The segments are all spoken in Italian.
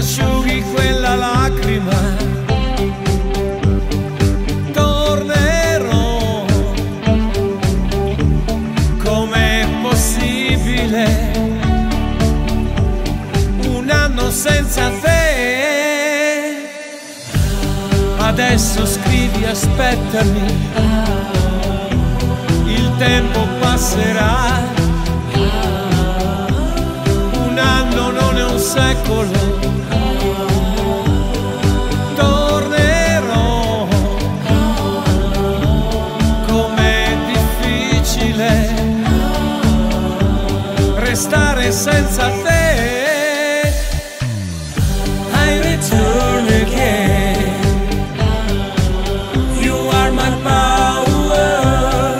asciughi quella lacrima. Tornerò, com'è possibile un anno senza te? Adesso scrivi, aspettami, il tempo passerà. Un anno non è un secolo. Tornerò, com'è difficile restare senza te. I return again. You are my power,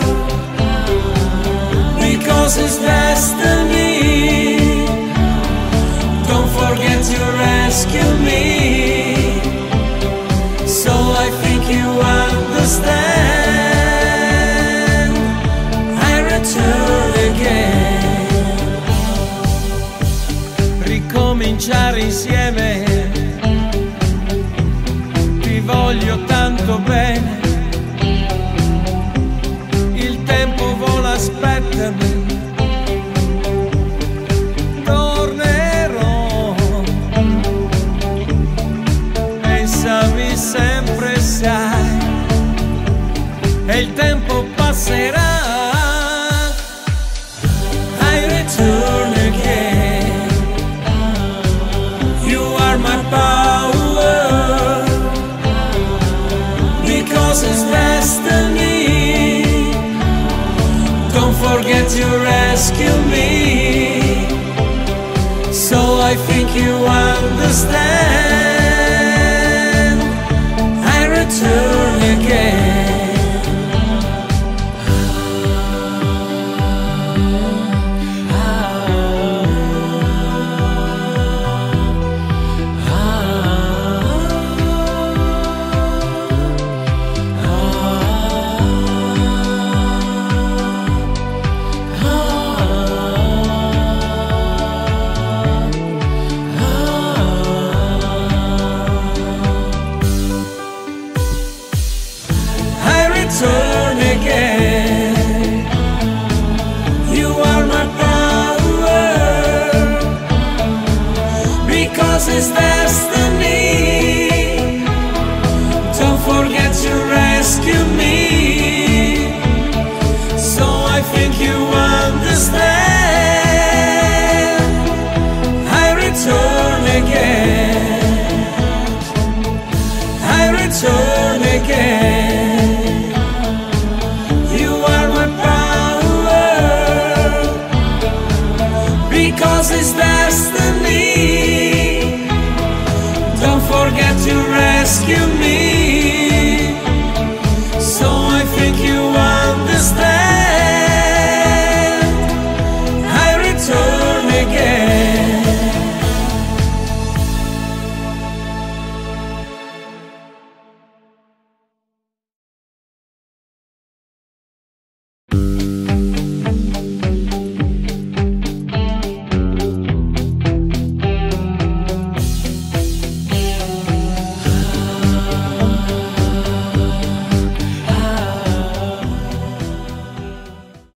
because it's destiny. Don't forget to rescue me, so I think you understand. I return again. Ricominciare insieme, ti voglio tanto bene. Il tempo vola, aspettami. Tornerò, pensami sempre, sai, e il tempo passerà. I return again. You are my power, because it's destiny. Don't forget to rescue me, so I think you understand. I return again. Turn again. You are my power, because it's destiny.